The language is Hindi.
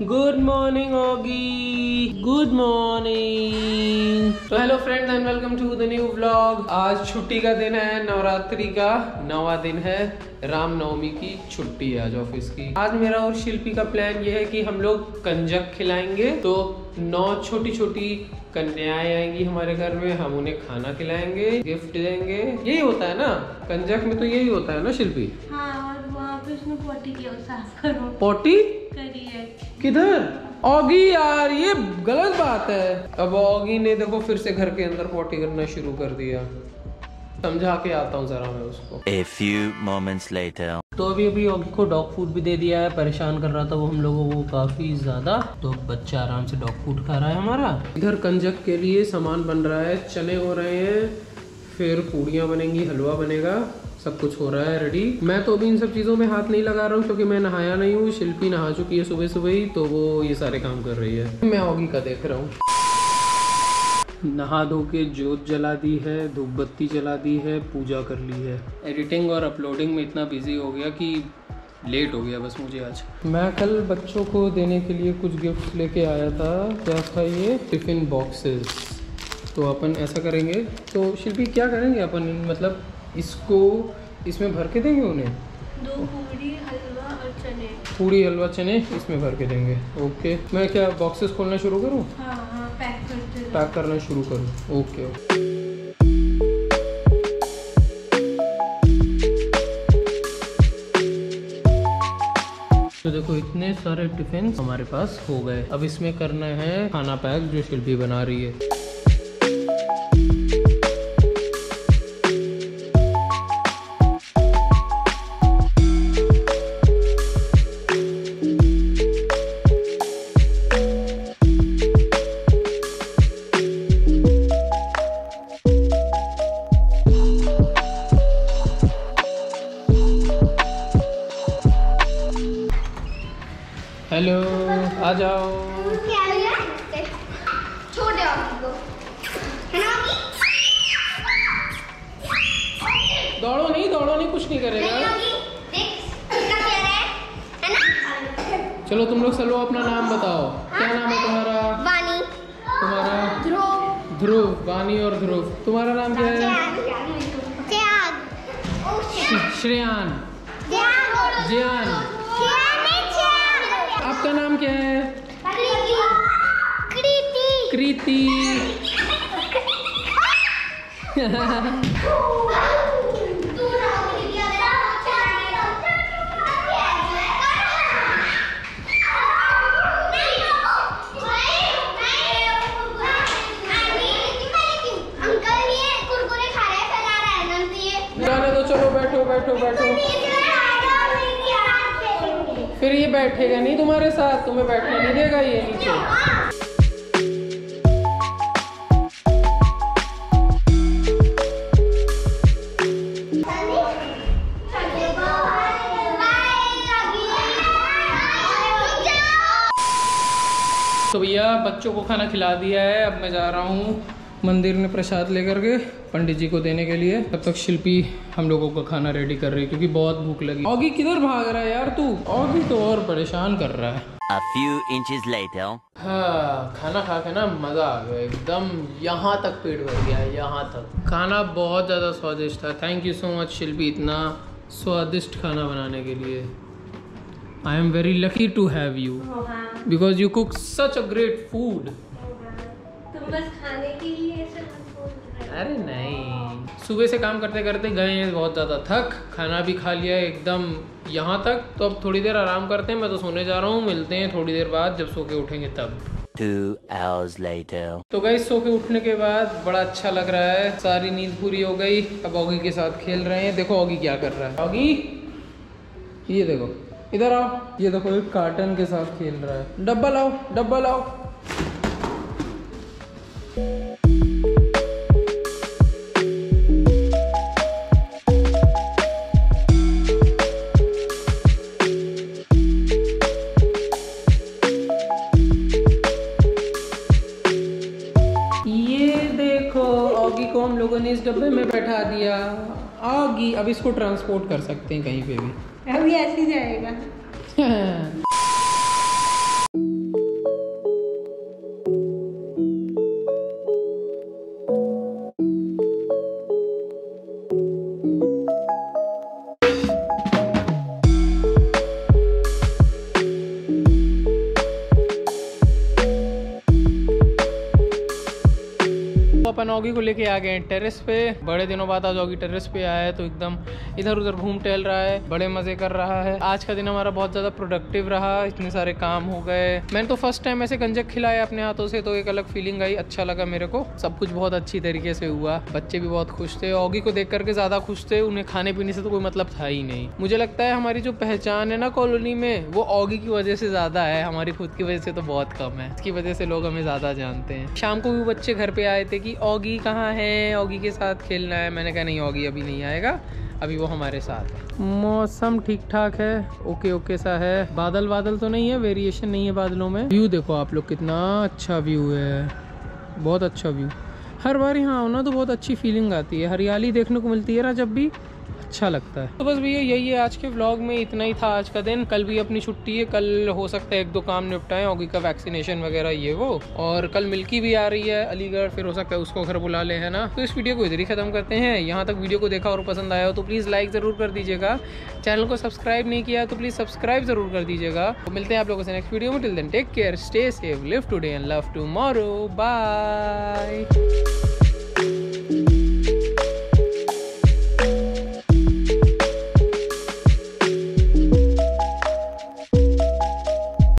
Good morning Oggy, good morning. तो hello friends and welcome to the new vlog. आज छुट्टी का दिन है, नवरात्रि का 9वां दिन है, रामनवमी की छुट्टी है आज ऑफिस की। आज मेरा और शिल्पी का प्लान ये है कि हम लोग कंजक खिलाएंगे। तो 9 छोटी छोटी कन्याएं आएंगी हमारे घर में, हम उन्हें खाना खिलाएंगे, गिफ्ट देंगे। यही होता है ना कंजक में, तो यही होता है ना शिल्पी? हाँ, और वहाँ पे उसने पोटी किया, साफ करो। पोटी करी है किधर? ऑगी यार ये गलत बात है। अब ऑगी ने देखो फिर से घर के अंदर पोटी करना शुरू कर दिया। समझा के आता हूँ जरा मैं उसको। A few moments later. तो अभी ऑगी को डॉग फूड भी दे दिया है। परेशान कर रहा था वो हम लोगों को काफी ज्यादा, तो बच्चा आराम से डॉग फूड खा रहा है हमारा। इधर कंजक के लिए सामान बन रहा है, चने हो रहे हैं, फिर पूड़ियाँ बनेंगी, हलवा बनेगा, सब कुछ हो रहा है रेडी। मैं तो अभी इन सब चीज़ों में हाथ नहीं लगा रहा हूँ क्योंकि मैं नहाया नहीं हूँ। शिल्पी नहा चुकी है सुबह सुबह ही, तो वो ये सारे काम कर रही है। मैं ऑगी का देख रहा हूँ। नहा धो के जोत जला दी है, धूप बत्ती जला दी है, पूजा कर ली है। एडिटिंग और अपलोडिंग में इतना बिजी हो गया कि लेट हो गया बस मुझे आज। मैं कल बच्चों को देने के लिए कुछ गिफ्ट लेके आया था। क्या था ये? Tiffin boxes. तो अपन ऐसा करेंगे, तो शिल्पी क्या करेंगे अपन, मतलब इसको इसमें भर के देंगे उन्हें? 2 पूरी हलवा और चने। पूरी हलवा चने इसमें भर के देंगे। ओके, मैं क्या बॉक्सेस खोलना शुरू करूँ? हाँ हाँ, पैक करना शुरू करूँ। ओके। तो देखो इतने सारे टिफिन हमारे पास हो गए। अब इसमें करना है खाना पैक जो शिल्पी बना रही है। हेलो, आ जाओ। छोटे दौड़ो नहीं, कुछ नहीं करेगा। चलो तुम लोग चलो अपना नाम बताओ। क्या नाम है तुम्हारा? वानी। तुम्हारा? ध्रुव। वानी और ध्रुव। तुम्हारा नाम क्या है? श्रेयान। जियान। आपका नाम क्या है? कृति। तो चलो बैठो। फिर ये बैठेगा नहीं तुम्हारे साथ, तुम्हें बैठने नहीं देगा ये नीचे। तो भैया बच्चों को खाना खिला दिया है। अब मैं जा रहा हूँ मंदिर में प्रसाद लेकर के पंडित जी को देने के लिए। तब तक शिल्पी हम लोगों का खाना रेडी कर रही है क्योंकि बहुत भूख लगी। ऑगी किधर भाग रहा है यार तू? ऑगी तो और परेशान कर रहा है। A few inches later. हाँ, खाना खा के ना मजा आ गया एकदम। यहाँ तक पेट भर गया है, यहाँ तक। खाना बहुत ज़्यादा स्वादिष्ट था। Thank you so much Shilpi इतना स्वादिष्ट खाना बनाने के लिए। I am very lucky to have you because you cook such a great food. तुम बस खाने के लिए ऐसे मत बोल रहे हो। अरे नहीं, सुबह से काम करते करते गए हैं बहुत ज़्यादा थक। खाना भी खा लिया एकदम यहाँ तक। तो अब थोड़ी देर आराम करते हैं। मैं तो सोने जा रहा हूँ। मिलते हैं थोड़ी देर बाद जब सो के उठेंगे तब। 2 hours later. तो गाइस सो के उठने के बाद बड़ा अच्छा लग रहा है। सारी नींद पूरी हो गई। अब ऑगी के साथ खेल रहे हैं। देखो ऑगी क्या कर रहा है। ऑगी ये देखो, इधर आओ। ये देखो एक कार्टन के साथ खेल रहा है। डब्बा लाओ। को हम लोगों ने इस डब्बे में बैठा दिया। आगी अब इसको ट्रांसपोर्ट कर सकते हैं कहीं पे भी। अभी ऐसे ही जाएगा। ऑगी को लेके आ गए हैं टेरेस पे। बड़े दिनों बाद आज ऑगी टेरेस पे आया है तो एकदम इधर उधर घूम टहल रहा है, बड़े मजे कर रहा है। आज का दिन हमारा बहुत ज्यादा प्रोडक्टिव रहा, इतने सारे काम हो गए। मैंने तो फर्स्ट टाइम ऐसे गंजक खिलाया अपने हाथों से, तो एक अलग फीलिंग आई, अच्छा लगा मेरे को। सब कुछ बहुत अच्छी तरीके से हुआ, बच्चे भी बहुत खुश थे, ऑगी को देख करके ज्यादा खुश थे, उन्हें खाने पीने से तो कोई मतलब था ही नहीं। मुझे लगता है हमारी जो पहचान है ना कॉलोनी में, वो ऑगी की वजह से ज्यादा है, हमारी खुद की वजह से तो बहुत कम है। इसकी वजह से लोग हमें ज्यादा जानते हैं। शाम को भी बच्चे घर पे आए थे कि ऑगी कहाँ है, ऑगी के साथ खेलना है। मैंने कहा नहीं, ऑगी अभी नहीं आएगा, अभी वो हमारे साथ है। मौसम ठीक ठाक है, ओके ओके सा है। बादल बादल तो नहीं है, वेरिएशन नहीं है बादलों में। व्यू देखो आप लोग, कितना अच्छा व्यू है, बहुत अच्छा व्यू। हर बार यहाँ आओ ना तो बहुत अच्छी फीलिंग आती है, हरियाली देखने को मिलती है ना, जब भी अच्छा लगता है। तो बस भैया यही है आज के व्लॉग में, इतना ही था आज का दिन। कल भी अपनी छुट्टी है, कल हो सकता है एक दो काम निपटाएं, ऑगी का वैक्सीनेशन वगैरह ये वो। और कल मिल्की भी आ रही है अलीगढ़, फिर हो सकता है उसको घर बुला ले, है ना। तो इस वीडियो को इधर ही खत्म करते हैं। यहाँ तक वीडियो को देखा और पसंद आया हो तो प्लीज़ लाइक ज़रूर कर दीजिएगा। चैनल को सब्सक्राइब नहीं किया तो प्लीज़ सब्सक्राइब ज़रूर कर दीजिएगा। तो मिलते हैं आप लोगों से नेक्स्ट वीडियो में। Till then take care, stay safe, live today and love tomorrow, bye.